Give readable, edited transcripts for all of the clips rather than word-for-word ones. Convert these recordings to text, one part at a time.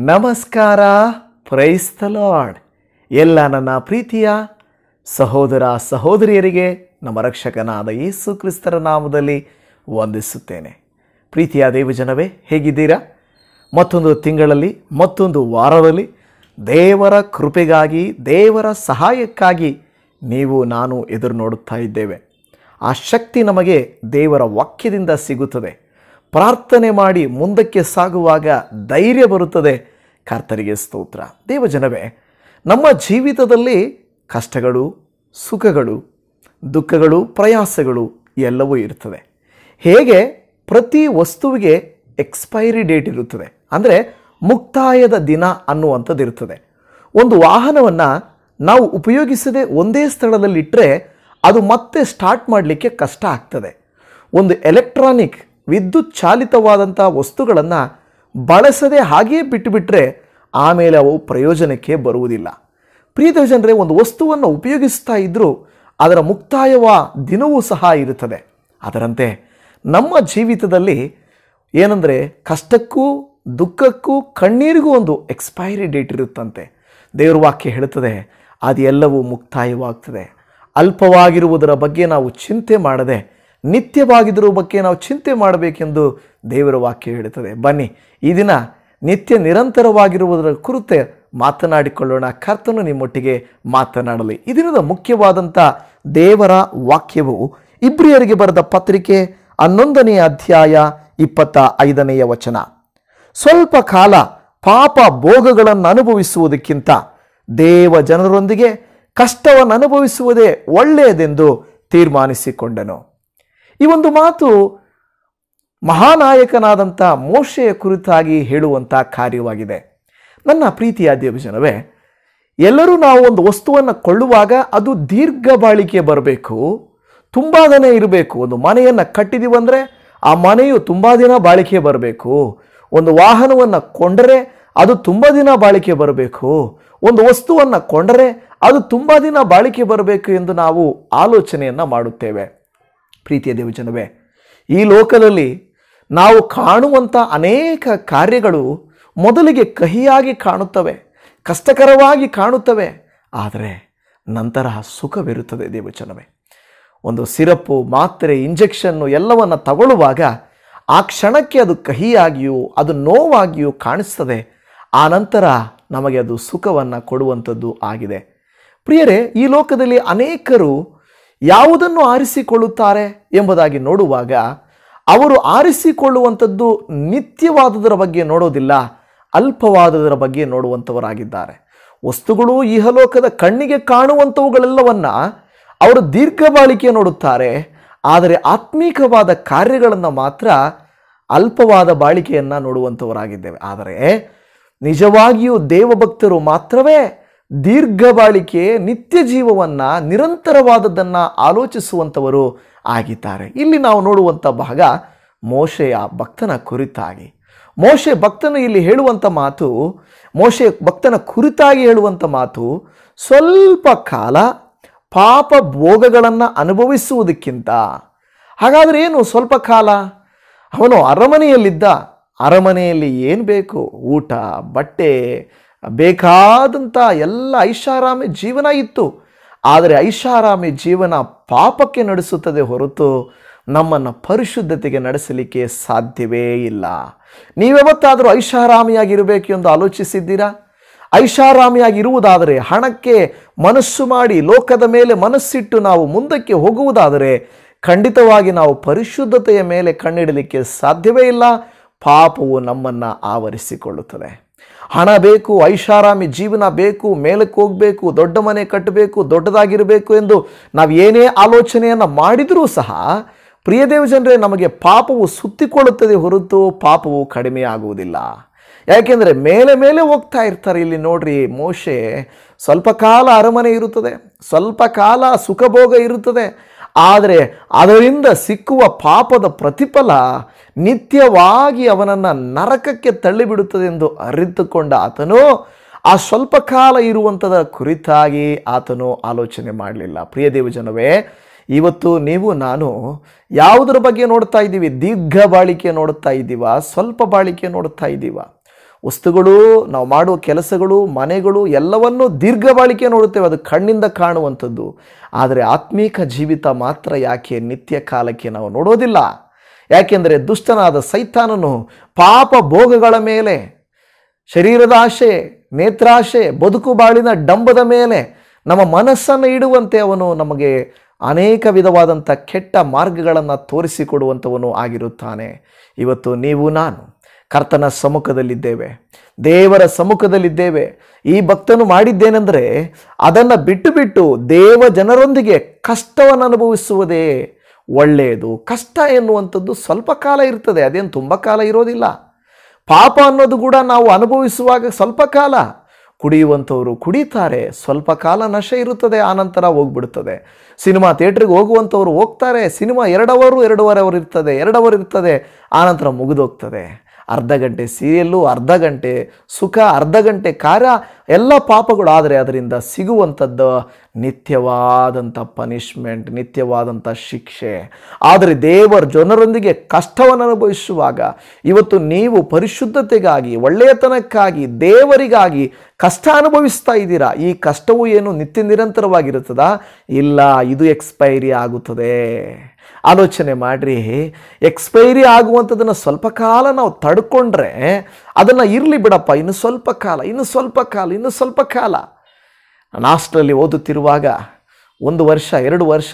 ನಮಸ್ಕಾರ. Praise the Lord. ಎಲ್ಲ ನನ್ನ ಪ್ರೀತಿಯ ಸಹೋದರ ಸಹೋದರಿಯರಿಗೆ ನಮ್ಮ ರಕ್ಷಕನಾದ ಯೇಸು ಕ್ರಿಸ್ತರ ನಾಮದಲ್ಲಿ ವಂದಿಸುತ್ತೇನೆ. ಪ್ರೀತಿಯ ದೇವಜನವೇ, ಹೇಗಿದ್ದೀರಾ? ಮತ್ತೊಂದು ತಿಂಗಳಲ್ಲಿ ಮತ್ತೊಂದು ವಾರದಲ್ಲಿ ದೇವರ ಕೃಪೆಗಾಗಿ, ದೇವರ ಸಹಾಯಕ್ಕಾಗಿ ನೀವು ನಾನು ಎದುರು ನೋಡುತ್ತಾ ಇದ್ದೇವೆ. ಆ ಶಕ್ತಿ ನಮಗೆ ದೇವರ ವಾಕ್ಯದಿಂದ ಸಿಗುತ್ತದೆ. ಪ್ರಾರ್ಥನೆ ಮಾಡಿ ಮುಂದಕ್ಕೆ ಸಾಗುವಾಗ ಧೈರ್ಯ ಬರುತ್ತದೆ. ಕರ್ತರಿಗೆ ಸ್ತೋತ್ರ. ದೇವಜನವೇ, ನಮ್ಮ ಜೀವಿತದಲ್ಲಿ ಕಷ್ಟಗಳು, ಸುಖಗಳು, ದುಃಖಗಳು, ಪ್ರಯಾಸಗಳು ಎಲ್ಲವೂ ಇರ್ತದೆ. ಹೇಗೆ ಪ್ರತಿ ವಸ್ತುವಿಗೆ ಎಕ್ಸ್ಪೈರಿ ಡೇಟ್ ಇರುತ್ತದೆ, ಅಂದರೆ ಮುಕ್ತಾಯದ ದಿನ ಅನ್ನುವಂಥದ್ದು ಇರ್ತದೆ. ಒಂದು ವಾಹನವನ್ನು ನಾವು ಉಪಯೋಗಿಸದೆ ಒಂದೇ ಸ್ಥಳದಲ್ಲಿಟ್ಟರೆ ಅದು ಮತ್ತೆ ಸ್ಟಾರ್ಟ್ ಮಾಡಲಿಕ್ಕೆ ಕಷ್ಟ ಆಗ್ತದೆ. ಒಂದು ಎಲೆಕ್ಟ್ರಾನಿಕ್ ವಿದ್ಯುತ್ ಚಾಲಿತವಾದಂಥ ವಸ್ತುಗಳನ್ನು ಬಳಸದೆ ಹಾಗೆಯೇ ಬಿಟ್ಟುಬಿಟ್ರೆ ಆಮೇಲೆ ಅವು ಪ್ರಯೋಜನಕ್ಕೆ ಬರುವುದಿಲ್ಲ. ಪ್ರಿಯ ಜನರೇ, ಒಂದು ವಸ್ತುವನ್ನು ಉಪಯೋಗಿಸ್ತಾ ಇದ್ದರೂ ಅದರ ಮುಕ್ತಾಯವ ದಿನವೂ ಸಹ ಇರುತ್ತದೆ. ಅದರಂತೆ ನಮ್ಮ ಜೀವಿತದಲ್ಲಿ ಏನಂದರೆ ಕಷ್ಟಕ್ಕೂ ದುಃಖಕ್ಕೂ ಕಣ್ಣೀರಿಗೂ ಒಂದು ಎಕ್ಸ್ಪೈರಿ ಡೇಟ್ ಇರುತ್ತಂತೆ. ದೇವರ ವಾಕ್ಯ ಹೇಳುತ್ತದೆ, ಅದೆಲ್ಲವೂ ಮುಕ್ತಾಯವಾಗ್ತದೆ. ಅಲ್ಪವಾಗಿರುವುದರ ಬಗ್ಗೆ ನಾವು ಚಿಂತೆ ಮಾಡದೆ ನಿತ್ಯವಾಗಿದ್ದರ ಬಗ್ಗೆ ನಾವು ಚಿಂತೆ ಮಾಡಬೇಕೆಂದು ದೇವರ ವಾಕ್ಯ ಹೇಳುತ್ತದೆ. ಬನ್ನಿ, ಈ ದಿನ ನಿತ್ಯ ನಿರಂತರವಾಗಿರುವುದರ ಕುರಿತು ಮಾತನಾಡಿಕೊಳ್ಳೋಣ. ಕರ್ತನು ನಿಮ್ಮೊಟ್ಟಿಗೆ ಮಾತನಾಡಲಿ. ಈ ದಿನದ ಮುಖ್ಯವಾದಂಥ ದೇವರ ವಾಕ್ಯವು ಇಬ್ರಿಯರಿಗೆ ಬರೆದ ಪತ್ರಿಕೆ 11ನೇ ಅಧ್ಯಾಯ 25ನೇ ವಚನ. ಸ್ವಲ್ಪ ಕಾಲ ಪಾಪ ಭೋಗಗಳನ್ನು ಅನುಭವಿಸುವುದಕ್ಕಿಂತ ದೇವ ಜನರೊಂದಿಗೆ ಕಷ್ಟವನ್ನು ಅನುಭವಿಸುವುದೇ ಒಳ್ಳೆಯದೆಂದು ತೀರ್ಮಾನಿಸಿಕೊಂಡನು. ಈ ಒಂದು ಮಾತು ಮಹಾನಾಯಕನಾದಂಥ ಮೋಶೆಯ ಕುರಿತಾಗಿ ಹೇಳುವಂಥ ಕಾರ್ಯವಾಗಿದೆ. ನನ್ನ ಪ್ರೀತಿಯ ದೇವಜನವೇ, ಎಲ್ಲರೂ ನಾವು ಒಂದು ವಸ್ತುವನ್ನು ಕೊಳ್ಳುವಾಗ ಅದು ದೀರ್ಘ ಬಾಳಿಕೆ ಬರಬೇಕು, ತುಂಬ ದಿನ ಇರಬೇಕು. ಒಂದು ಮನೆಯನ್ನು ಕಟ್ಟಿದೀವಂದರೆ ಆ ಮನೆಯು ತುಂಬ ದಿನ ಬಾಳಿಕೆ ಬರಬೇಕು. ಒಂದು ವಾಹನವನ್ನು ಕೊಂಡರೆ ಅದು ತುಂಬ ದಿನ ಬಾಳಿಕೆ ಬರಬೇಕು. ಒಂದು ವಸ್ತುವನ್ನು ಕೊಂಡರೆ ಅದು ತುಂಬ ದಿನ ಬಾಳಿಕೆ ಬರಬೇಕು ಎಂದು ನಾವು ಆಲೋಚನೆಯನ್ನು ಮಾಡುತ್ತೇವೆ. ಪ್ರೀತಿಯ ದೇವಜನವೇ, ಈ ಲೋಕದಲ್ಲಿ ನಾವು ಕಾಣುವಂಥ ಅನೇಕ ಕಾರ್ಯಗಳು ಮೊದಲಿಗೆ ಕಹಿಯಾಗಿ ಕಾಣುತ್ತವೆ, ಕಷ್ಟಕರವಾಗಿ ಕಾಣುತ್ತವೆ, ಆದರೆ ನಂತರ ಸುಖವಿರುತ್ತದೆ. ದೇವಜನವೇ, ಒಂದು ಸಿರಪ್ಪು, ಮಾತ್ರೆ, ಇಂಜೆಕ್ಷನ್ನು ಎಲ್ಲವನ್ನು ತಗೊಳ್ಳುವಾಗ ಆ ಕ್ಷಣಕ್ಕೆ ಅದು ಕಹಿಯಾಗಿಯೂ ಅದು ನೋವಾಗಿಯೂ ಕಾಣಿಸ್ತದೆ. ಆ ನಂತರ ನಮಗೆ ಅದು ಸುಖವನ್ನು ಕೊಡುವಂಥದ್ದು ಆಗಿದೆ. ಪ್ರಿಯರೇ, ಈ ಲೋಕದಲ್ಲಿ ಅನೇಕರು ಯಾವುದನ್ನು ಆರಿಸಿಕೊಳ್ಳುತ್ತಾರೆ ಎಂಬುದಾಗಿ ನೋಡುವಾಗ ಅವರು ಆರಿಸಿಕೊಳ್ಳುವಂಥದ್ದು ನಿತ್ಯವಾದುದರ ಬಗ್ಗೆ ನೋಡೋದಿಲ್ಲ, ಅಲ್ಪವಾದುದರ ಬಗ್ಗೆ ನೋಡುವಂಥವರಾಗಿದ್ದಾರೆ. ವಸ್ತುಗಳು ಇಹಲೋಕದ ಕಣ್ಣಿಗೆ ಕಾಣುವಂಥವುಗಳೆಲ್ಲವನ್ನ ಅವರು ದೀರ್ಘ ಬಾಳಿಕೆ ನೋಡುತ್ತಾರೆ, ಆದರೆ ಆತ್ಮೀಕವಾದ ಕಾರ್ಯಗಳನ್ನು ಮಾತ್ರ ಅಲ್ಪವಾದ ಬಾಳಿಕೆಯನ್ನು ನೋಡುವಂಥವರಾಗಿದ್ದೇವೆ. ಆದರೆ ನಿಜವಾಗಿಯೂ ದೇವಭಕ್ತರು ಮಾತ್ರವೇ ದೀರ್ಘ ಬಾಳಿಕೆ, ನಿತ್ಯ ಜೀವವನ್ನು, ನಿರಂತರವಾದದ್ದನ್ನು ಆಲೋಚಿಸುವಂಥವರು ಆಗಿದ್ದಾರೆ. ಇಲ್ಲಿ ನಾವು ನೋಡುವಂಥ ಭಾಗ ಮೋಶೆಯ ಭಕ್ತನ ಕುರಿತಾಗಿ. ಮೋಶೆ ಭಕ್ತನು ಇಲ್ಲಿ ಹೇಳುವಂಥ ಮಾತು, ಮೋಶೆ ಭಕ್ತನ ಕುರಿತಾಗಿ ಹೇಳುವಂಥ ಮಾತು, ಸ್ವಲ್ಪ ಕಾಲ ಪಾಪ ಭೋಗಗಳನ್ನು ಅನುಭವಿಸುವುದಕ್ಕಿಂತ. ಹಾಗಾದರೆ ಏನು ಸ್ವಲ್ಪ ಕಾಲ? ಅವನು ಅರಮನೆಯಲ್ಲಿದ್ದ. ಅರಮನೆಯಲ್ಲಿ ಏನು ಬೇಕು, ಊಟ, ಬಟ್ಟೆ, ಬೇಕಾದಂಥ ಎಲ್ಲ ಐಷಾರಾಮಿ ಜೀವನ ಇತ್ತು. ಆದರೆ ಐಷಾರಾಮಿ ಜೀವನ ಪಾಪಕ್ಕೆ ನಡೆಸುತ್ತದೆ ಹೊರತು ನಮ್ಮನ್ನು ಪರಿಶುದ್ಧತೆಗೆ ನಡೆಸಲಿಕ್ಕೆ ಸಾಧ್ಯವೇ ಇಲ್ಲ. ನೀವ್ಯಾವತ್ತಾದರೂ ಐಷಾರಾಮಿಯಾಗಿರಬೇಕು ಎಂದು ಆಲೋಚಿಸಿದ್ದೀರಾ? ಐಷಾರಾಮಿಯಾಗಿರುವುದಾದರೆ, ಹಣಕ್ಕೆ ಮನಸ್ಸು ಮಾಡಿ ಲೋಕದ ಮೇಲೆ ಮನಸ್ಸಿಟ್ಟು ನಾವು ಮುಂದಕ್ಕೆ ಹೋಗುವುದಾದರೆ ಖಂಡಿತವಾಗಿ ನಾವು ಪರಿಶುದ್ಧತೆಯ ಮೇಲೆ ಕಣ್ಣಿಡಲಿಕ್ಕೆ ಸಾಧ್ಯವೇ ಇಲ್ಲ. ಪಾಪವು ನಮ್ಮನ್ನು ಆವರಿಸಿಕೊಳ್ಳುತ್ತದೆ. ಹಣ ಬೇಕು, ಐಷಾರಾಮಿ ಜೀವನ ಬೇಕು, ಮೇಲಕ್ಕೆ ಹೋಗಬೇಕು, ದೊಡ್ಡ ಮನೆ ಕಟ್ಟಬೇಕು, ದೊಡ್ಡದಾಗಿರಬೇಕು ಎಂದು ನಾವು ಏನೇ ಆಲೋಚನೆಯನ್ನು ಮಾಡಿದರೂ ಸಹ ಪ್ರಿಯ ದೇವಜನರೇ, ನಮಗೆ ಪಾಪವು ಸುತ್ತಿಕೊಳ್ಳುತ್ತದೆ ಹೊರತು ಪಾಪವು ಕಡಿಮೆ ಆಗುವುದಿಲ್ಲ. ಯಾಕೆಂದರೆ ಮೇಲೆ ಮೇಲೆ ಹೋಗ್ತಾ ಇರ್ತಾರೆ. ಇಲ್ಲಿ ನೋಡ್ರಿ, ಮೋಶೆ ಸ್ವಲ್ಪ ಕಾಲ ಅರಮನೆ ಇರುತ್ತದೆ, ಸ್ವಲ್ಪ ಕಾಲ ಸುಖಭೋಗ ಇರುತ್ತದೆ, ಆದರೆ ಅದರಿಂದ ಸಿಕ್ಕುವ ಪಾಪದ ಪ್ರತಿಫಲ ನಿತ್ಯವಾಗಿ ಅವನನ್ನು ನರಕಕ್ಕೆ ತಳ್ಳಿಬಿಡುತ್ತದೆ ಎಂದು ಅರಿತುಕೊಂಡ ಆತನು ಆ ಸ್ವಲ್ಪ ಕಾಲ ಇರುವಂಥದ ಕುರಿತಾಗಿ ಆತನು ಆಲೋಚನೆ ಮಾಡಲಿಲ್ಲ. ಪ್ರಿಯ ದೇವಜನವೇ, ಇವತ್ತು ನೀವು ನಾನು ಯಾವುದರ ಬಗ್ಗೆ ನೋಡ್ತಾ ಇದ್ದೀವಿ? ದೀರ್ಘ ಬಾಳಿಕೆ ನೋಡ್ತಾ ಇದ್ದೀವ, ಸ್ವಲ್ಪ ಬಾಳಿಕೆ ನೋಡ್ತಾ ಇದ್ದೀವ? ವಸ್ತುಗಳು, ನಾವು ಮಾಡುವ ಕೆಲಸಗಳು, ಮನೆಗಳು ಎಲ್ಲವನ್ನೂ ದೀರ್ಘ ಬಾಳಿಕೆ ನೋಡುತ್ತೇವೆ, ಅದು ಕಣ್ಣಿಂದ ಕಾಣುವಂಥದ್ದು. ಆದರೆ ಆತ್ಮೀಕ ಜೀವಿತ ಮಾತ್ರ ಯಾಕೆ ನಿತ್ಯ ಕಾಲಕ್ಕೆ ನಾವು ನೋಡೋದಿಲ್ಲ? ಯಾಕೆಂದರೆ ದುಷ್ಟನಾದ ಸೈತಾನನು ಪಾಪ ಭೋಗಗಳ ಮೇಲೆ, ಶರೀರದ ಆಶೆ, ನೇತ್ರಾಶೆ, ಬದುಕು ಬಾಳಿನ ಡಂಬದ ಮೇಲೆ ನಮ್ಮ ಮನಸ್ಸನ್ನು ಇಡುವಂತೆ ಅವನು ನಮಗೆ ಅನೇಕ ವಿಧವಾದಂಥ ಕೆಟ್ಟ ಮಾರ್ಗಗಳನ್ನು ತೋರಿಸಿಕೊಡುವಂಥವನು ಆಗಿರುತ್ತಾನೆ. ಇವತ್ತು ನೀವು ನಾನು ಕರ್ತನ ಸಮ್ಮುಖದಲ್ಲಿದ್ದೇವೆ, ದೇವರ ಸಮ್ಮುಖದಲ್ಲಿದ್ದೇವೆ. ಈ ಭಕ್ತನು ಮಾಡಿದ್ದೇನೆಂದರೆ ಅದನ್ನು ಬಿಟ್ಟು ದೇವ ಜನರೊಂದಿಗೆ ಕಷ್ಟವನ್ನು ಅನುಭವಿಸುವುದೇ ಒಳ್ಳೆಯದು. ಕಷ್ಟ ಎನ್ನುವಂಥದ್ದು ಸ್ವಲ್ಪ ಕಾಲ ಇರ್ತದೆ, ಅದೇನು ತುಂಬ ಕಾಲ ಇರೋದಿಲ್ಲ. ಪಾಪ ಅನ್ನೋದು ಕೂಡ ನಾವು ಅನುಭವಿಸುವಾಗ ಸ್ವಲ್ಪ ಕಾಲ. ಕುಡಿಯುವಂಥವರು ಕುಡಿತಾರೆ, ಸ್ವಲ್ಪ ಕಾಲ ನಶೆ ಇರುತ್ತದೆ, ಆನಂತರ ಹೋಗ್ಬಿಡ್ತದೆ. ಸಿನಿಮಾ ಥಿಯೇಟ್ರಿಗೆ ಹೋಗುವಂಥವ್ರು ಹೋಗ್ತಾರೆ, ಸಿನಿಮಾ 2 ಅವರ್ 2.5 ಅವರ್ ಇರ್ತದೆ, 2 ಅವರ್ ಇರ್ತದೆ, ಆನಂತರ ಮುಗಿದೋಗ್ತದೆ. ಅರ್ಧ ಗಂಟೆ ಸೀರಿಯಲ್ಲು, ಅರ್ಧ ಗಂಟೆ ಸುಖ, ಅರ್ಧ ಗಂಟೆ ಕಾರ್ಯ, ಎಲ್ಲ ಪಾಪಗಳು. ಆದರೆ ಅದರಿಂದ ಸಿಗುವಂಥದ್ದು ನಿತ್ಯವಾದಂಥ ಪನಿಷ್ಮೆಂಟ್, ನಿತ್ಯವಾದಂಥ ಶಿಕ್ಷೆ. ಆದರೆ ದೇವರ ಜನರೊಂದಿಗೆ ಕಷ್ಟವನ್ನು ಅನುಭವಿಸುವಾಗ ಇವತ್ತು ನೀವು ಪರಿಶುದ್ಧತೆಗಾಗಿ, ಒಳ್ಳೆಯತನಕ್ಕಾಗಿ, ದೇವರಿಗಾಗಿ ಕಷ್ಟ ಅನುಭವಿಸ್ತಾ ಇದ್ದೀರಾ. ಈ ಕಷ್ಟವು ಏನು ನಿತ್ಯ ನಿರಂತರವಾಗಿರುತ್ತದಾ? ಇಲ್ಲ, ಇದು ಎಕ್ಸ್ಪೈರಿ ಆಗುತ್ತದೆ. ಆಲೋಚನೆ ಮಾಡ್ರಿ, ಎಕ್ಸ್ಪೈರಿ ಆಗುವಂಥದ್ದನ್ನು ಸ್ವಲ್ಪ ಕಾಲ ನಾವು ತಡ್ಕೊಂಡ್ರೆ ಅದನ್ನು ಇರಲಿ ಬಿಡಪ್ಪ, ಇನ್ನು ಸ್ವಲ್ಪ ಕಾಲ, ಇನ್ನು ಸ್ವಲ್ಪ ಕಾಲ, ಇನ್ನು ಸ್ವಲ್ಪ ಕಾಲ. ನಾನು ಹಾಸ್ಟೆಲಲ್ಲಿ ಓದುತ್ತಿರುವಾಗ 1 ವರ್ಷ, 2 ವರ್ಷ,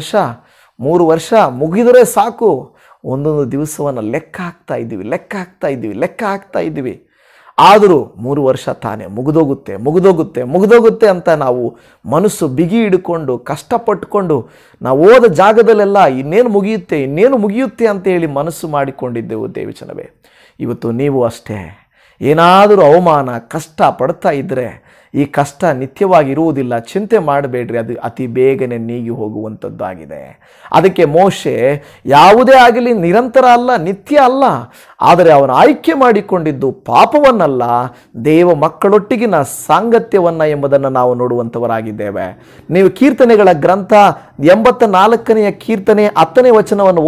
3 ವರ್ಷ ಮುಗಿದರೆ ಸಾಕು, ಒಂದೊಂದು ದಿವಸವನ್ನು ಲೆಕ್ಕ ಹಾಕ್ತಾ ಇದ್ದೀವಿ. ಆದರೂ 3 ವರ್ಷ ತಾನೇ ಮುಗಿದೋಗುತ್ತೆ ಅಂತ ನಾವು ಮನಸ್ಸು ಬಿಗಿ ಹಿಡ್ಕೊಂಡು ಕಷ್ಟಪಟ್ಟುಕೊಂಡು ನಾವು ಓದ ಜಾಗದಲ್ಲೆಲ್ಲ ಇನ್ನೇನು ಮುಗಿಯುತ್ತೆ ಅಂತ ಹೇಳಿ ಮನಸ್ಸು ಮಾಡಿಕೊಂಡಿದ್ದೆವು ದೇವಚನವೇ. ಇವತ್ತು ನೀವು ಅಷ್ಟೇ, ಏನಾದರೂ ಅವಮಾನ, ಕಷ್ಟ ಪಡ್ತಾ ಇದ್ದರೆ ಈ ಕಷ್ಟ ನಿತ್ಯವಾಗಿರುವುದಿಲ್ಲ, ಚಿಂತೆ ಮಾಡಬೇಡ್ರಿ, ಅದು ಅತಿ ಬೇಗನೆ ನೀಗಿ ಹೋಗುವಂಥದ್ದಾಗಿದೆ. ಅದಕ್ಕೆ ಮೋಶೆ ಯಾವುದೇ ಆಗಲಿ ನಿರಂತರ ಅಲ್ಲ, ನಿತ್ಯ ಅಲ್ಲ, ಆದರೆ ಅವನು ಆಯ್ಕೆ ಮಾಡಿಕೊಂಡಿದ್ದು ಪಾಪವನ್ನಲ್ಲ, ದೇವ ಮಕ್ಕಳೊಟ್ಟಿಗಿನ ಸಾಂಗತ್ಯವನ್ನು ಎಂಬುದನ್ನು ನಾವು ನೋಡುವಂಥವರಾಗಿದ್ದೇವೆ. ನೀವು ಕೀರ್ತನೆಗಳ ಗ್ರಂಥ 84ನೇ ಕೀರ್ತನೆ 10ನೇ ವಚನವನ್ನು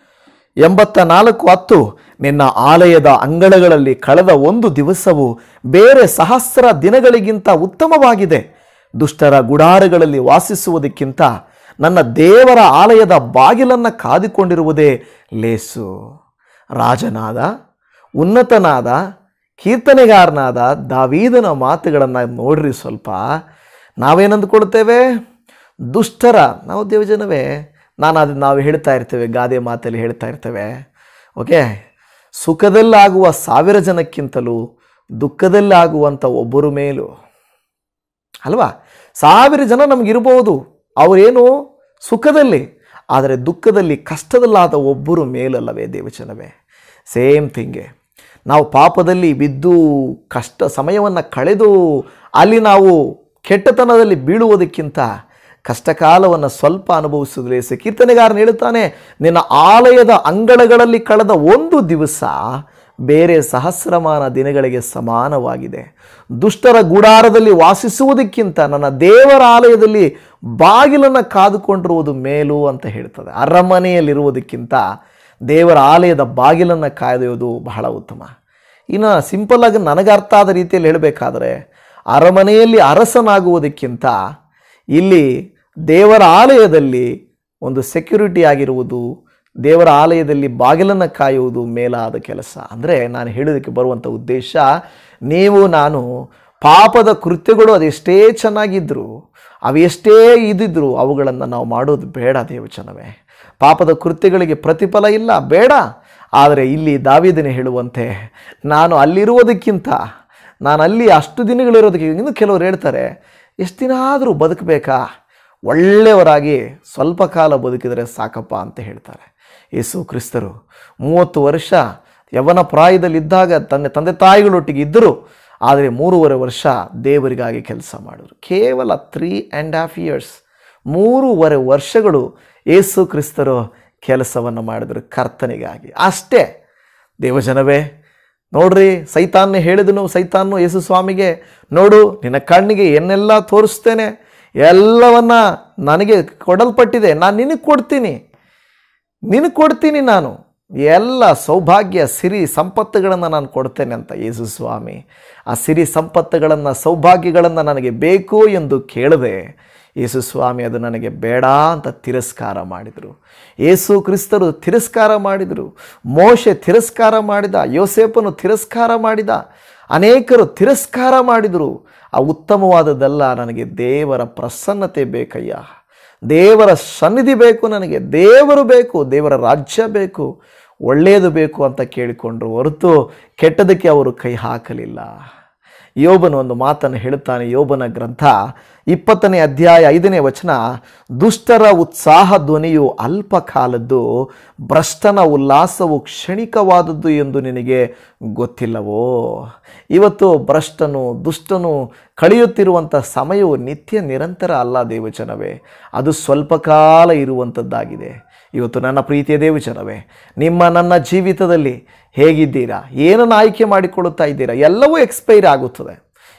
84:10, ನಿನ್ನ ಆಲಯದ ಅಂಗಳಗಳಲ್ಲಿ ಕಳೆದ 1 ದಿವಸವು ಬೇರೆ 1000 ದಿನಗಳಿಗಿಂತ ಉತ್ತಮವಾಗಿದೆ. ದುಷ್ಟರ ಗುಡಾರಗಳಲ್ಲಿ ವಾಸಿಸುವುದಕ್ಕಿಂತ ನನ್ನ ದೇವರ ಆಲಯದ ಬಾಗಿಲನ್ನು ಕಾದಿಕೊಂಡಿರುವುದೇ ಲೇಸು. ರಾಜನಾದ, ಉನ್ನತನಾದ, ಕೀರ್ತನೆಗಾರನಾದ ದಾವೀದನ ಮಾತುಗಳನ್ನು ನೋಡ್ರಿ. ಸ್ವಲ್ಪ ನಾವೇನಂದುಕೊಳ್ತೇವೆ? ದುಷ್ಟರ, ನಾವು ದೇವಜನವೇ, ನಾವು ಹೇಳ್ತಾ ಇರ್ತೇವೆ, ಗಾದೆ ಮಾತಲ್ಲಿ ಹೇಳ್ತಾ ಇರ್ತೇವೆ, ಓಕೆ, ಸುಖದಲ್ಲಾಗುವ 1000 ಜನಕ್ಕಿಂತಲೂ ದುಃಖದಲ್ಲಾಗುವಂಥ ಒಬ್ಬರು ಮೇಲು ಅಲ್ವಾ? 1000 ಜನ ನಮಗಿರ್ಬೋದು, ಅವರೇನು ಸುಖದಲ್ಲಿ, ಆದರೆ ದುಃಖದಲ್ಲಿ, ಕಷ್ಟದಲ್ಲಾದ ಒಬ್ಬರು ಮೇಲಲ್ಲವೇ ದೇವಚನವೇ? ಸೇಮ್ ಥಿಂಗೆ, ನಾವು ಪಾಪದಲ್ಲಿ ಬಿದ್ದು ಕಷ್ಟ ಸಮಯವನ್ನು ಕಳೆದು ಅಲ್ಲಿ ನಾವು ಕೆಟ್ಟತನದಲ್ಲಿ ಬೀಳುವುದಕ್ಕಿಂತ ಕಷ್ಟಕಾಲವನ್ನು ಸ್ವಲ್ಪ ಅನುಭವಿಸಿದ್ರೆ ಕೀರ್ತನೆಗಾರನು ಹೇಳುತ್ತಾನೆ, ನಿನ್ನ ಆಲಯದ ಅಂಗಳಗಳಲ್ಲಿ ಕಳೆದ 1 ದಿವಸ ಬೇರೆ 1000 ದಿನಗಳಿಗೆ ಸಮಾನವಾಗಿದೆ. ದುಷ್ಟರ ಗುಡಾರದಲ್ಲಿ ವಾಸಿಸುವುದಕ್ಕಿಂತ ನನ್ನ ದೇವರ ಆಲಯದಲ್ಲಿ ಬಾಗಿಲನ್ನು ಕಾದುಕೊಂಡಿರುವುದು ಮೇಲು ಅಂತ ಹೇಳ್ತದೆ. ಅರಮನೆಯಲ್ಲಿರುವುದಕ್ಕಿಂತ ದೇವರ ಆಲಯದ ಬಾಗಿಲನ್ನು ಕಾಯ್ದೆಯುವುದು ಬಹಳ ಉತ್ತಮ. ಇನ್ನು ಸಿಂಪಲ್ಲಾಗಿ ನನಗೆ ಅರ್ಥ ಆದ ರೀತಿಯಲ್ಲಿ ಹೇಳಬೇಕಾದ್ರೆ, ಅರಮನೆಯಲ್ಲಿ ಅರಸನಾಗುವುದಕ್ಕಿಂತ ಇಲ್ಲಿ ದೇವರ ಆಲಯದಲ್ಲಿ ಒಂದು ಸೆಕ್ಯೂರಿಟಿ ಆಗಿರುವುದು, ದೇವರ ಆಲಯದಲ್ಲಿ ಬಾಗಿಲನ್ನು ಕಾಯುವುದು ಮೇಲಾದ ಕೆಲಸ. ಅಂದರೆ ನಾನು ಹೇಳೋದಕ್ಕೆ ಬರುವಂಥ ಉದ್ದೇಶ, ನೀವು ನಾನು ಪಾಪದ ಕೃತ್ಯಗಳು ಅದೆಷ್ಟೇ ಚೆನ್ನಾಗಿದ್ದರು, ಅವೆಷ್ಟೇ ಇದ್ದಿದ್ರು ಅವುಗಳನ್ನು ನಾವು ಮಾಡೋದು ಬೇಡ ದೇವಚನವೇ. ಪಾಪದ ಕೃತ್ಯಗಳಿಗೆ ಪ್ರತಿಫಲ ಇಲ್ಲ, ಬೇಡ. ಆದರೆ ಇಲ್ಲಿ ದಾವೀದನೇ ಹೇಳುವಂತೆ, ನಾನು ಅಲ್ಲಿರುವುದಕ್ಕಿಂತ, ನಾನು ಅಲ್ಲಿ ಅಷ್ಟು ದಿನಗಳಿರೋದಕ್ಕೆ, ಇನ್ನು ಕೆಲವರು ಹೇಳ್ತಾರೆ, ಎಷ್ಟು ದಿನ ಆದರೂ ಬದುಕಬೇಕಾ, ಒಳ್ಳೆಯವರಾಗಿ ಸ್ವಲ್ಪ ಕಾಲ ಬದುಕಿದರೆ ಸಾಕಪ್ಪ ಅಂತ ಹೇಳ್ತಾರೆ. ಯೇಸು ಕ್ರಿಸ್ತರು 30 ವರ್ಷ ಯವನ ಪ್ರಾಯದಲ್ಲಿದ್ದಾಗ ತನ್ನ ತಂದೆ ತಾಯಿಗಳೊಟ್ಟಿಗೆ ಇದ್ದರು, ಆದರೆ 3.5 ವರ್ಷ ದೇವರಿಗಾಗಿ ಕೆಲಸ ಮಾಡಿದ್ರು. ಕೇವಲ 3.5 years, 3.5 ವರ್ಷಗಳು ಯೇಸು ಕ್ರಿಸ್ತರು ಕೆಲಸವನ್ನು ಮಾಡಿದರು ಕರ್ತನಿಗಾಗಿ ಅಷ್ಟೇ. ದೇವಜನವೇ ನೋಡ್ರಿ, ಸೈತಾನ್ನೇ ಹೇಳಿದನು, ಸೈತಾನು ಯೇಸು ಸ್ವಾಮಿಗೆ, ನೋಡು ನಿನ್ನ ಕಣ್ಣಿಗೆ ಏನೆಲ್ಲ ತೋರಿಸ್ತೇನೆ, ಎಲ್ಲವನ್ನ ನನಗೆ ಕೊಡಲ್ಪಟ್ಟಿದೆ, ನಾನು ನಿನಗೆ ಕೊಡ್ತೀನಿ ನಾನು. ಎಲ್ಲ ಸೌಭಾಗ್ಯ ಸಿರಿ ಸಂಪತ್ತುಗಳನ್ನು ನಾನು ಕೊಡ್ತೇನೆ ಅಂತ ಯೇಸು ಸ್ವಾಮಿ ಆ ಸಿರಿ ಸಂಪತ್ತುಗಳನ್ನು ಸೌಭಾಗ್ಯಗಳನ್ನು ನನಗೆ ಬೇಕು ಎಂದು ಕೇಳದೆ ಯೇಸು ಸ್ವಾಮಿ ಅದು ನನಗೆ ಬೇಡ ಅಂತ ತಿರಸ್ಕಾರ ಮಾಡಿದರು. ಯೇಸು ಕ್ರಿಸ್ತರು ತಿರಸ್ಕಾರ ಮಾಡಿದರು. ಮೋಶೆ ತಿರಸ್ಕಾರ ಮಾಡಿದ. ಯೋಸೇಫನು ತಿರಸ್ಕಾರ ಮಾಡಿದ. ಅನೇಕರು ತಿರಸ್ಕಾರ ಮಾಡಿದರು. ಆ ಉತ್ತಮವಾದದ್ದಲ್ಲ, ನನಗೆ ದೇವರ ಪ್ರಸನ್ನತೆ ಬೇಕಯ್ಯ, ದೇವರ ಸನ್ನಿಧಿ ಬೇಕು, ನನಗೆ ದೇವರು ಬೇಕು, ದೇವರ ರಾಜ್ಯ ಬೇಕು, ಒಳ್ಳೆಯದು ಬೇಕು ಅಂತ ಕೇಳಿಕೊಂಡ್ರು ಹೊರತು ಕೆಟ್ಟದಕ್ಕೆ ಅವರು ಕೈ ಹಾಕಲಿಲ್ಲ. ಯೋಬನು ಒಂದು ಮಾತನ್ನು ಹೇಳುತ್ತಾನೆ. ಯೋಬನ ಗ್ರಂಥ 20ನೇ ಅಧ್ಯಾಯ 5ನೇ ವಚನ, ದುಷ್ಟರ ಉತ್ಸಾಹ ಧ್ವನಿಯು ಅಲ್ಪ ಕಾಲದ್ದು, ಭ್ರಷ್ಟನ ಉಲ್ಲಾಸವು ಕ್ಷಣಿಕವಾದದ್ದು ಎಂದು ನಿನಗೆ ಗೊತ್ತಿಲ್ಲವೋ? ಇವತ್ತು ಭ್ರಷ್ಟನು ದುಷ್ಟನು ಕಳೆಯುತ್ತಿರುವಂಥ ಸಮಯವು ನಿತ್ಯ ನಿರಂತರ ಅಲ್ಲ ದೇವಜನವೇ, ಅದು ಸ್ವಲ್ಪ ಕಾಲ ಇರುವಂಥದ್ದಾಗಿದೆ. ಇವತ್ತು ನನ್ನ ಪ್ರೀತಿಯ ದೇವಜನವೇ, ನನ್ನ ಜೀವಿತದಲ್ಲಿ ಹೇಗಿದ್ದೀರಾ? ಏನನ್ನು ಆಯ್ಕೆ ಮಾಡಿಕೊಳ್ಳುತ್ತಾ ಇದ್ದೀರಾ? ಎಲ್ಲವೂ ಎಕ್ಸ್ಪೈರ್ ಆಗುತ್ತದೆ,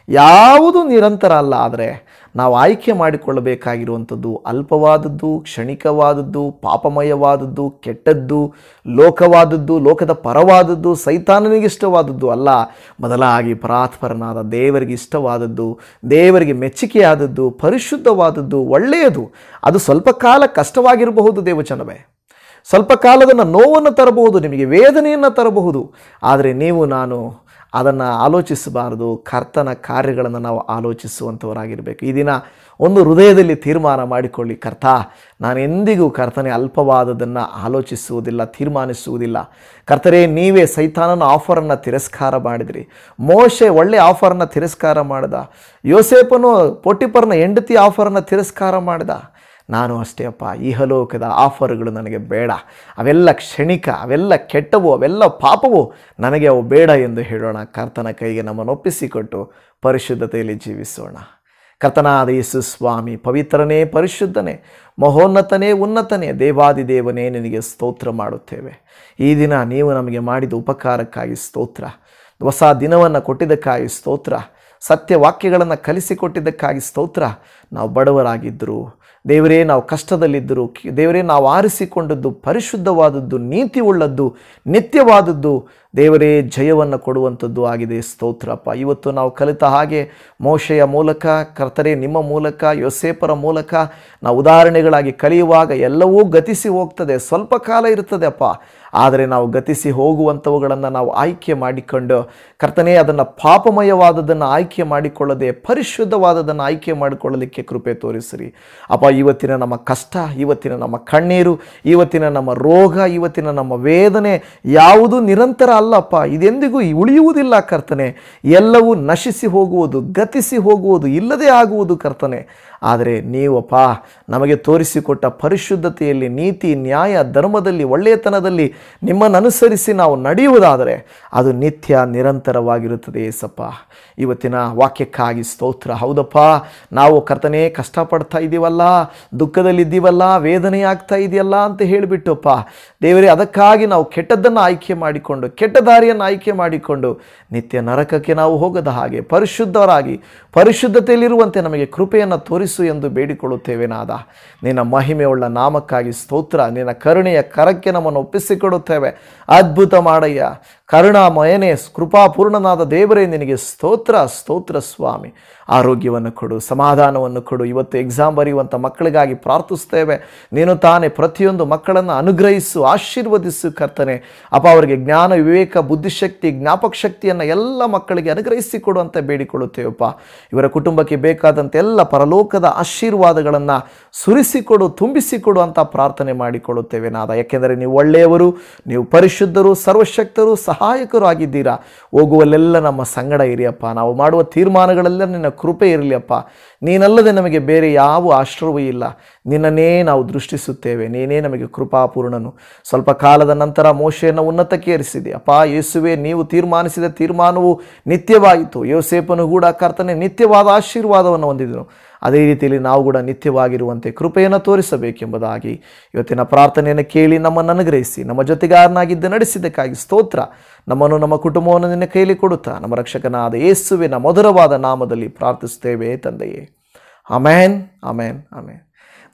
ಯಾವುದು ನಿರಂತರ ಅಲ್ಲ. ಆದರೆ ನಾವು ಆಯ್ಕೆ ಮಾಡಿಕೊಳ್ಳಬೇಕಾಗಿರುವಂಥದ್ದು ಅಲ್ಪವಾದದ್ದು, ಕ್ಷಣಿಕವಾದದ್ದು, ಪಾಪಮಯವಾದದ್ದು, ಕೆಟ್ಟದ್ದು, ಲೋಕವಾದದ್ದು, ಲೋಕದ ಪರವಾದದ್ದು, ಸೈತಾನನಿಗೆ ಇಷ್ಟವಾದದ್ದು ಅಲ್ಲ. ಬದಲಾಗಿ ಪರಾತ್ಪರನಾದ ದೇವರಿಗೆ ಇಷ್ಟವಾದದ್ದು, ದೇವರಿಗೆ ಮೆಚ್ಚುಗೆಯಾದದ್ದು, ಪರಿಶುದ್ಧವಾದದ್ದು, ಒಳ್ಳೆಯದು. ಅದು ಸ್ವಲ್ಪ ಕಾಲ ಕಷ್ಟವಾಗಿರಬಹುದು ದೇವಜನವೇ, ಸ್ವಲ್ಪ ಕಾಲದ ನೋವನ್ನು ತರಬಹುದು, ನಿಮಗೆ ವೇದನೆಯನ್ನು ತರಬಹುದು. ಆದರೆ ನಾನು ಅದನ್ನು ಆಲೋಚಿಸಬಾರದು. ಕರ್ತನ ಕಾರ್ಯಗಳನ್ನು ನಾವು ಆಲೋಚಿಸುವಂಥವರಾಗಿರಬೇಕು. ಈ ದಿನ ಒಂದು ಹೃದಯದಲ್ಲಿ ತೀರ್ಮಾನ ಮಾಡಿಕೊಳ್ಳಿ, ಕರ್ತ, ನಾನು ಎಂದಿಗೂ ಕರ್ತನೆ ಅಲ್ಪವಾದದನ್ನು ಆಲೋಚಿಸುವುದಿಲ್ಲ, ತೀರ್ಮಾನಿಸುವುದಿಲ್ಲ. ಕರ್ತರೇ, ನೀವೇ ಸೈತಾನನ ಆಫರನ್ನು ತಿರಸ್ಕಾರ ಮಾಡಿದ್ರಿ. ಮೋಶೆ ಒಳ್ಳೆಯ ಆಫರನ್ನು ತಿರಸ್ಕಾರ ಮಾಡಿದ. ಯೋಸೇಫನು ಪೋಟಿಫರನ ಹೆಂಡತಿ ಆಫರನ್ನು ತಿರಸ್ಕಾರ ಮಾಡಿದ. ನಾನು ಅಷ್ಟೇ ಅಪ್ಪ, ಇಹಲೋಕದ ಆಫರ್ಗಳು ನನಗೆ ಬೇಡ, ಅವೆಲ್ಲ ಕ್ಷಣಿಕ, ಅವೆಲ್ಲ ಕೆಟ್ಟವು, ಅವೆಲ್ಲ ಪಾಪವು, ನನಗೆ ಅವು ಬೇಡ ಎಂದು ಹೇಳೋಣ. ಕರ್ತನ ಕೈಗೆ ನಮ್ಮನ್ನು ಒಪ್ಪಿಸಿಕೊಟ್ಟು ಪರಿಶುದ್ಧತೆಯಲ್ಲಿ ಜೀವಿಸೋಣ. ಕರ್ತನಾದ ಯೇಸು ಸ್ವಾಮಿ, ಪವಿತ್ರನೇ, ಪರಿಶುದ್ಧನೇ, ಮಹೋನ್ನತನೇ, ಉನ್ನತನೇ, ದೇವಾದಿದೇವನೇ, ನಿನಗೆ ಸ್ತೋತ್ರ ಮಾಡುತ್ತೇವೆ. ಈ ದಿನ ನೀವು ನಮಗೆ ಮಾಡಿದ ಉಪಕಾರಕ್ಕಾಗಿ ಸ್ತೋತ್ರ. ಹೊಸ ದಿನವನ್ನು ಕೊಟ್ಟಿದ್ದಕ್ಕಾಗಿ ಸ್ತೋತ್ರ. ಸತ್ಯವಾಕ್ಯಗಳನ್ನು ಕಲಿಸಿಕೊಟ್ಟಿದ್ದಕ್ಕಾಗಿ ಸ್ತೋತ್ರ. ನಾವು ಬಡವರಾಗಿದ್ದರು ದೇವರೇ, ನಾವು ಕಷ್ಟದಲ್ಲಿದ್ದರು ದೇವರೇ, ನಾವು ಆರಿಸಿಕೊಂಡದ್ದು ಪರಿಶುದ್ಧವಾದದ್ದು, ನೀತಿ ಉಳ್ಳದ್ದು, ನಿತ್ಯವಾದದ್ದು ದೇವರೇ, ಜಯವನ್ನು ಕೊಡುವಂಥದ್ದು ಆಗಿದೆ. ಸ್ತೋತ್ರಪ್ಪ. ಇವತ್ತು ನಾವು ಕಲಿತ ಹಾಗೆ ಮೋಶೆಯ ಮೂಲಕ, ಕರ್ತರೇ ನಿಮ್ಮ ಮೂಲಕ, ಯೋಸೇಫರ ಮೂಲಕ ನಾವು ಉದಾಹರಣೆಗಳಾಗಿ ಕಲಿಯುವಾಗ ಎಲ್ಲವೂ ಗತಿಸಿ ಹೋಗ್ತದೆ, ಸ್ವಲ್ಪ ಕಾಲ ಇರ್ತದೆ ಅಪ್ಪ. ಆದರೆ ನಾವು ಗತಿಸಿ ಹೋಗುವಂಥವುಗಳನ್ನು ನಾವು ಆಯ್ಕೆ ಮಾಡಿಕೊಂಡು, ಕರ್ತನೇ, ಅದನ್ನು ಪಾಪಮಯವಾದದನ್ನು ಆಯ್ಕೆ ಮಾಡಿಕೊಳ್ಳದೆ ಪರಿಶುದ್ಧವಾದದನ್ನು ಆಯ್ಕೆ ಮಾಡಿಕೊಳ್ಳಲಿಕ್ಕೆ ಕೃಪೆ ತೋರಿಸಿರಿ ಅಪ್ಪ. ಇವತ್ತಿನ ನಮ್ಮ ಕಷ್ಟ, ಇವತ್ತಿನ ನಮ್ಮ ಕಣ್ಣೀರು, ಇವತ್ತಿನ ನಮ್ಮ ರೋಗ, ಇವತ್ತಿನ ನಮ್ಮ ವೇದನೆ ಯಾವುದು ನಿರಂತರ ಅಲ್ಲಪ್ಪ. ಇದೆಂದಿಗೂ ಉಳಿಯುವುದಿಲ್ಲ ಕರ್ತನೆ. ಎಲ್ಲವೂ ನಶಿಸಿ ಹೋಗುವುದು, ಗತಿಸಿ ಹೋಗುವುದು, ಇಲ್ಲದೆ ಆಗುವುದು ಕರ್ತನೆ. ಆದರೆ ನೀವಪ್ಪ ನಮಗೆ ತೋರಿಸಿಕೊಟ್ಟ ಪರಿಶುದ್ಧತೆಯಲ್ಲಿ, ನೀತಿ, ನ್ಯಾಯ, ಧರ್ಮದಲ್ಲಿ, ಒಳ್ಳೆಯತನದಲ್ಲಿ ನಿಮ್ಮನ್ನು ಅನುಸರಿಸಿ ನಾವು ನಡೆಯುವುದಾದರೆ ಅದು ನಿತ್ಯ ನಿರಂತರವಾಗಿರುತ್ತದೆ ಏಸಪ್ಪ. ಇವತ್ತಿನ ವಾಕ್ಯಕ್ಕಾಗಿ ಸ್ತೋತ್ರ. ಹೌದಪ್ಪ, ನಾವು ಕರ್ತನೇ ಕಷ್ಟಪಡ್ತಾ ಇದ್ದೀವಲ್ಲ, ದುಃಖದಲ್ಲಿದ್ದೀವಲ್ಲ, ವೇದನೆ ಆಗ್ತಾ ಇದೆಯಲ್ಲ ಅಂತ ಹೇಳಿಬಿಟ್ಟಪ್ಪ ದೇವರೇ, ಅದಕ್ಕಾಗಿ ನಾವು ಕೆಟ್ಟದ್ದನ್ನು ಆಯ್ಕೆ ಮಾಡಿಕೊಂಡು, ಕೆಟ್ಟ ದಾರಿಯನ್ನು ಆಯ್ಕೆ ಮಾಡಿಕೊಂಡು ನಿತ್ಯ ನರಕಕ್ಕೆ ನಾವು ಹೋಗದ ಹಾಗೆ ಪರಿಶುದ್ಧರಾಗಿ ಪರಿಶುದ್ಧತೆಯಲ್ಲಿರುವಂತೆ ನಮಗೆ ಕೃಪೆಯನ್ನು ತೋರಿಸು ಎಂದು ಬೇಡಿಕೊಳ್ಳುತ್ತೇವೆ ನಾದ. ನಿನ್ನ ಮಹಿಮೆಯುಳ್ಳ ನಾಮಕ್ಕಾಗಿ ಸ್ತೋತ್ರ. ನಿನ್ನ ಕರುಣೆಯ ಕರಕ್ಕೆ ನಮ್ಮನ್ನು ಒಪ್ಪಿಸಿಕೊಡುತ್ತೇವೆ. ಅದ್ಭುತ ಮಾಡಯ್ಯ, ಕರುಣಾಮಯನೇ, ಕೃಪಾಪೂರ್ಣನಾದ ದೇವರೇ, ನಿನಗೆ ಸ್ತೋತ್ರ, ಸ್ತೋತ್ರ ಸ್ವಾಮಿ. ಆರೋಗ್ಯವನ್ನು ಕೊಡು, ಸಮಾಧಾನವನ್ನು ಕೊಡು. ಇವತ್ತು ಎಕ್ಸಾಮ್ ಬರೆಯುವಂಥ ಮಕ್ಕಳಿಗಾಗಿ ಪ್ರಾರ್ಥಿಸ್ತೇವೆ. ನೀನು ತಾನೇ ಪ್ರತಿಯೊಂದು ಮಕ್ಕಳನ್ನು ಅನುಗ್ರಹಿಸು, ಆಶೀರ್ವದಿಸು ಕರ್ತನೆ ಅಪ್ಪ. ಅವರಿಗೆ ಜ್ಞಾನ, ವಿವೇಕ, ಬುದ್ಧಿಶಕ್ತಿ, ಜ್ಞಾಪಕ ಶಕ್ತಿಯನ್ನು ಎಲ್ಲ ಮಕ್ಕಳಿಗೆ ಅನುಗ್ರಹಿಸಿಕೊಡು ಅಂತ ಬೇಡಿಕೊಳ್ಳುತ್ತೇವಪ್ಪ. ಇವರ ಕುಟುಂಬಕ್ಕೆ ಬೇಕಾದಂಥ ಎಲ್ಲ ಪರಲೋಕದ ಆಶೀರ್ವಾದಗಳನ್ನು ಸುರಿಸಿಕೊಡು, ತುಂಬಿಸಿಕೊಡು ಅಂತ ಪ್ರಾರ್ಥನೆ ಮಾಡಿಕೊಳ್ಳುತ್ತೇವೆ ನಾದ. ಯಾಕೆಂದರೆ ನೀವು ಒಳ್ಳೆಯವರು, ನೀವು ಪರಿಶುದ್ಧರು, ಸರ್ವಶಕ್ತರು, ಸಹಾಯಕರು ಆಗಿದ್ದೀರಾ. ಹೋಗುವಲ್ಲೆಲ್ಲ ನಮ್ಮ ಸಂಗಡ ಇರಿಯಪ್ಪ. ನಾವು ಮಾಡುವ ತೀರ್ಮಾನಗಳೆಲ್ಲ ನಿನ್ನ ಕೃಪೆ ಇರಲಿ ಅಪ್ಪ. ನೀನಲ್ಲದೆ ನಮಗೆ ಬೇರೆ ಯಾವ ಆಶ್ರಯವೂ ಇಲ್ಲ. ನಿನ್ನನ್ನೇ ನಾವು ದೃಷ್ಟಿಸುತ್ತೇವೆ. ನೀನೇ ನಮಗೆ ಕೃಪಾಪೂರ್ಣನು. ಸ್ವಲ್ಪ ಕಾಲದ ನಂತರ ಮೋಶೆಯನ್ನು ಉನ್ನತಕ್ಕೆ ಏರಿಸಿದೆ ಅಪ್ಪ. ಯೇಸುವೆ, ನೀವು ತೀರ್ಮಾನಿಸಿದ ತೀರ್ಮಾನವು ನಿತ್ಯವಾಯಿತು. ಯೋಸೇಫನು ಕೂಡ ಕರ್ತನೆ ನಿತ್ಯವಾದ ಆಶೀರ್ವಾದವನ್ನು ಹೊಂದಿದನು. ಅದೇ ರೀತಿಯಲ್ಲಿ ನಾವು ಕೂಡ ನಿತ್ಯವಾಗಿರುವಂತೆ ಕೃಪೆಯನ್ನು ತೋರಿಸಬೇಕೆಂಬುದಾಗಿ ಇವತ್ತಿನ ಪ್ರಾರ್ಥನೆಯನ್ನು ಕೇಳಿ ನಮ್ಮನ್ನು ಅನುಗ್ರಹಿಸಿ, ನಮ್ಮ ಜೊತೆಗಾರನಾಗಿದ್ದು ನಡೆಸಿದ್ದಕ್ಕಾಗಿ ಸ್ತೋತ್ರ. ನಮ್ಮನ್ನು, ನಮ್ಮ ಕುಟುಂಬವನ್ನು ನಿನ್ನ ಕೈಲಿ ಕೊಡುತ್ತಾ ನಮ್ಮ ರಕ್ಷಕನಾದ ಯೇಸುವಿನ ಮಧುರವಾದ ನಾಮದಲ್ಲಿ ಪ್ರಾರ್ಥಿಸುತ್ತೇವೆ ತಂದೆಯೇ. ಆಮೇನ್, ಆಮೇನ್, ಆಮೇನ್.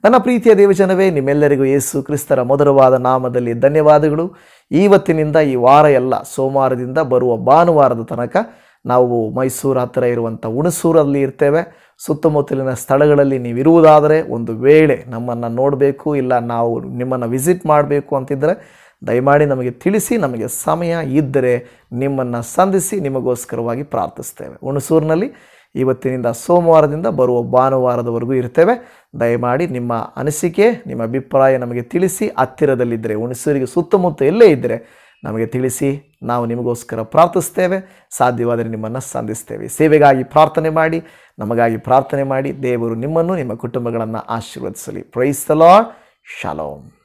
ನನ್ನ ಪ್ರೀತಿಯ ದೇವಜನವೇ, ನಿಮ್ಮೆಲ್ಲರಿಗೂ ಯೇಸು ಕ್ರಿಸ್ತರ ಮಧುರವಾದ ನಾಮದಲ್ಲಿ ಧನ್ಯವಾದಗಳು. ಇವತ್ತಿನಿಂದ ಈ ವಾರ ಎಲ್ಲ, ಸೋಮವಾರದಿಂದ ಬರುವ ಭಾನುವಾರದ ತನಕ ನಾವು ಮೈಸೂರು ಹತ್ತಿರ ಇರುವಂಥ ಹುಣಸೂರಲ್ಲಿ ಇರ್ತೇವೆ. ಸುತ್ತಮುತ್ತಲಿನ ಸ್ಥಳಗಳಲ್ಲಿ ನೀವು ಇರುವುದಾದರೆ, ಒಂದು ವೇಳೆ ನಮ್ಮನ್ನು ನೋಡಬೇಕು ಇಲ್ಲ ನಾವು ನಿಮ್ಮನ್ನು ವಿಸಿಟ್ ಮಾಡಬೇಕು ಅಂತಿದ್ದರೆ ದಯಮಾಡಿ ನಮಗೆ ತಿಳಿಸಿ. ನಮಗೆ ಸಮಯ ಇದ್ದರೆ ನಿಮ್ಮನ್ನು ಸಂಧಿಸಿ ನಿಮಗೋಸ್ಕರವಾಗಿ ಪ್ರಾರ್ಥಿಸ್ತೇವೆ. ಹುಣಸೂರಿನಲ್ಲಿ ಇವತ್ತಿನಿಂದ ಸೋಮವಾರದಿಂದ ಬರುವ ಭಾನುವಾರದವರೆಗೂ ಇರ್ತೇವೆ. ದಯಮಾಡಿ ನಿಮ್ಮ ಅನಿಸಿಕೆ, ನಿಮ್ಮ ಅಭಿಪ್ರಾಯ ನಮಗೆ ತಿಳಿಸಿ. ಹತ್ತಿರದಲ್ಲಿದ್ದರೆ, ಹುಣಸೂರಿಗೆ ಸುತ್ತಮುತ್ತ ಎಲ್ಲೇ ಇದ್ದರೆ ನಮಗೆ ತಿಳಿಸಿ. ನಾವು ನಿಮಗೋಸ್ಕರ ಪ್ರಾರ್ಥಿಸ್ತೇವೆ. ಸಾಧ್ಯವಾದರೆ ನಿಮ್ಮನ್ನು ಸಂಧಿಸ್ತೇವೆ. ಸೇವೆಗಾಗಿ ಪ್ರಾರ್ಥನೆ ಮಾಡಿ, ನಮಗಾಗಿ ಪ್ರಾರ್ಥನೆ ಮಾಡಿ. ದೇವರು ನಿಮ್ಮನ್ನು, ನಿಮ್ಮ ಕುಟುಂಬಗಳನ್ನು ಆಶೀರ್ವದಿಸಲಿ. Praise the Lord. ಶಾಲೋಮ್.